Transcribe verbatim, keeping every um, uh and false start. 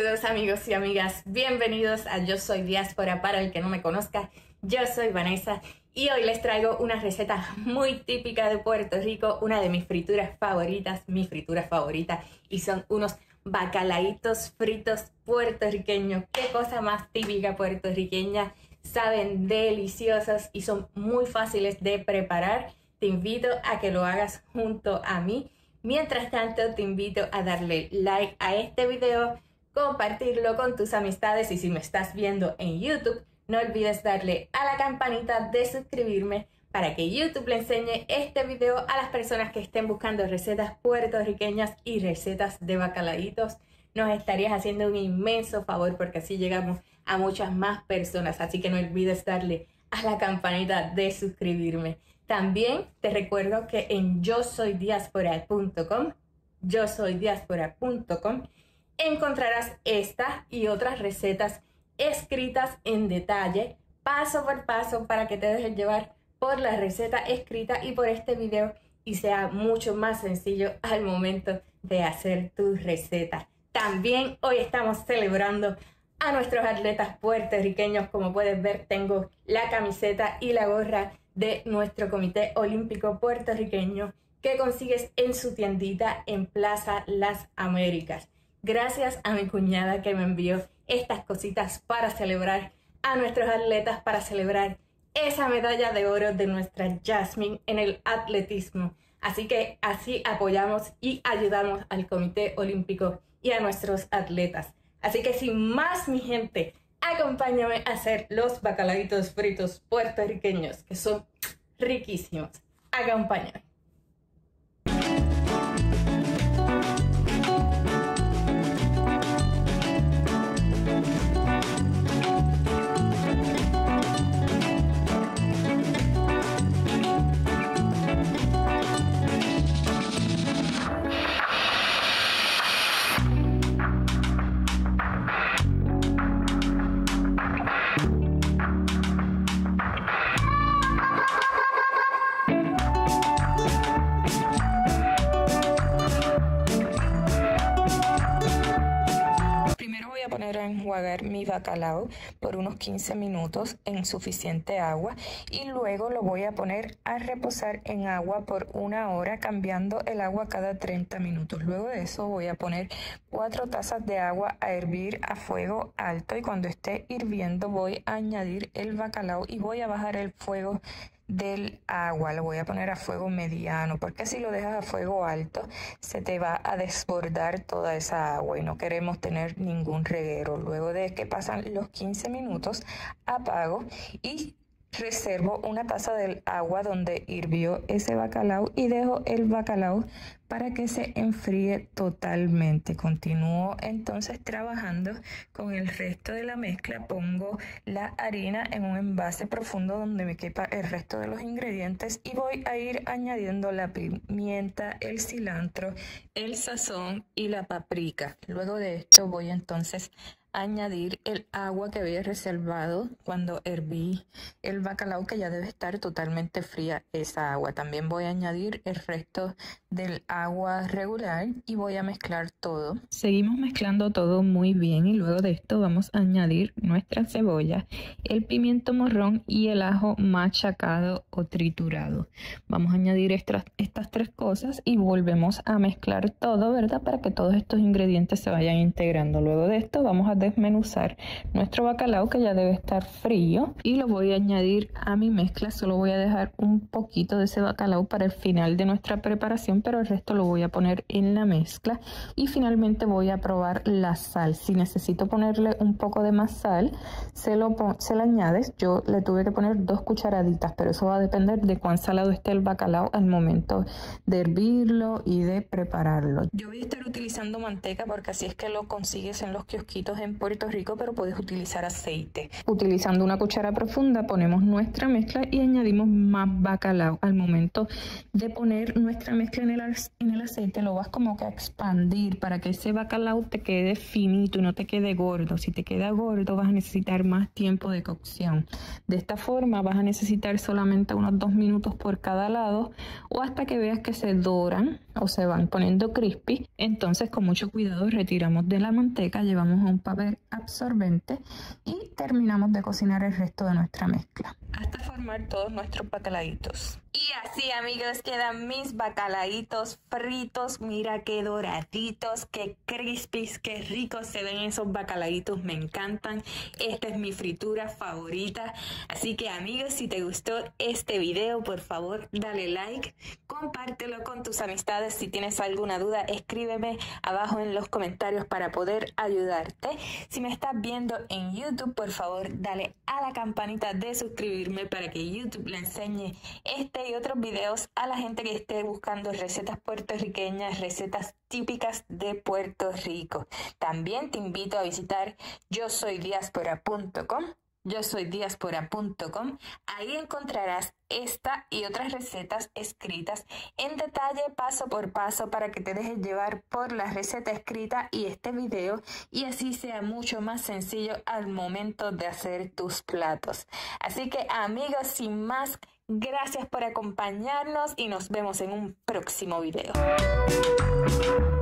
Saludos amigos y amigas, bienvenidos a Yo Soy Diáspora. Para el que no me conozca, yo soy Vanessa y hoy les traigo una receta muy típica de Puerto Rico, una de mis frituras favoritas, mi fritura favorita, y son unos bacalaitos fritos puertorriqueños. Qué cosa más típica puertorriqueña, saben deliciosos y son muy fáciles de preparar. Te invito a que lo hagas junto a mí. Mientras tanto, te invito a darle like a este video, compartirlo con tus amistades y si me estás viendo en YouTube, no olvides darle a la campanita de suscribirme para que YouTube le enseñe este video a las personas que estén buscando recetas puertorriqueñas y recetas de bacalaitos. Nos estarías haciendo un inmenso favor porque así llegamos a muchas más personas, así que no olvides darle a la campanita de suscribirme. También te recuerdo que en yo soy diáspora punto com, yo soy diáspora punto com, encontrarás esta y otras recetas escritas en detalle, paso por paso, para que te dejes llevar por la receta escrita y por este video y sea mucho más sencillo al momento de hacer tu receta. También hoy estamos celebrando a nuestros atletas puertorriqueños. Como puedes ver, tengo la camiseta y la gorra de nuestro Comité Olímpico Puertorriqueño que consigues en su tiendita en Plaza Las Américas. Gracias a mi cuñada que me envió estas cositas para celebrar a nuestros atletas, para celebrar esa medalla de oro de nuestra Jasmine en el atletismo. Así que así apoyamos y ayudamos al Comité Olímpico y a nuestros atletas. Así que sin más, mi gente, acompáñame a hacer los bacalaitos fritos puertorriqueños, que son riquísimos. Acompáñame. A enjuagar mi bacalao por unos quince minutos en suficiente agua y luego lo voy a poner a reposar en agua por una hora, cambiando el agua cada treinta minutos. Luego de eso voy a poner cuatro tazas de agua a hervir a fuego alto y cuando esté hirviendo voy a añadir el bacalao y voy a bajar el fuego del agua. Lo voy a poner a fuego mediano porque si lo dejas a fuego alto se te va a desbordar toda esa agua y no queremos tener ningún reguero. Luego de que pasan los quince minutos apago y reservo una taza del agua donde hirvió ese bacalao y dejo el bacalao para que se enfríe totalmente. Continúo entonces trabajando con el resto de la mezcla. Pongo la harina en un envase profundo donde me quepa el resto de los ingredientes y voy a ir añadiendo la pimienta, el cilantro, el sazón y la paprika. Luego de esto voy entonces a añadir el agua que había reservado cuando herví el bacalao, que ya debe estar totalmente fría esa agua. También voy a añadir el resto del agua regular y voy a mezclar todo. Seguimos mezclando todo muy bien y luego de esto vamos a añadir nuestra cebolla, el pimiento morrón y el ajo machacado o triturado. Vamos a añadir estas, estas tres cosas y volvemos a mezclar todo, ¿verdad? Para que todos estos ingredientes se vayan integrando. Luego de esto vamos a desmenuzar nuestro bacalao, que ya debe estar frío, y lo voy a añadir a mi mezcla. Solo voy a dejar un poquito de ese bacalao para el final de nuestra preparación, pero el resto lo voy a poner en la mezcla y finalmente voy a probar la sal. Si necesito ponerle un poco de más sal, se lo, se lo añades. Yo le tuve que poner dos cucharaditas, pero eso va a depender de cuán salado esté el bacalao al momento de hervirlo y de prepararlo. Yo voy a estar utilizando manteca porque así es que lo consigues en los kiosquitos en en Puerto Rico, pero puedes utilizar aceite. Utilizando una cuchara profunda ponemos nuestra mezcla y añadimos más bacalao. Al momento de poner nuestra mezcla en el, en el aceite lo vas como que a expandir para que ese bacalao te quede finito y no te quede gordo. Si te queda gordo vas a necesitar más tiempo de cocción. De esta forma vas a necesitar solamente unos dos minutos por cada lado o hasta que veas que se doran o se van poniendo crispy. Entonces con mucho cuidado retiramos de la manteca, llevamos a un papel absorbente y terminamos de cocinar el resto de nuestra mezcla hasta formar todos nuestros bacalaitos. Y así, amigos, quedan mis bacalaitos fritos. Mira qué doraditos, qué crispies, qué ricos se ven esos bacalaitos, me encantan. Esta es mi fritura favorita. Así que, amigos, si te gustó este video, por favor dale like, compártelo con tus amistades. Si tienes alguna duda, escríbeme abajo en los comentarios para poder ayudarte. Si me estás viendo en YouTube, por favor dale a la campanita de suscribirme para que YouTube le enseñe este y otros videos a la gente que esté buscando recetas puertorriqueñas, recetas típicas de Puerto Rico. También te invito a visitar yo soy diaspora punto com. yo soy diaspora punto com. Ahí encontrarás esta y otras recetas escritas en detalle, paso por paso, para que te dejes llevar por la receta escrita y este video y así sea mucho más sencillo al momento de hacer tus platos. Así que, amigos, sin más, gracias por acompañarnos y nos vemos en un próximo video.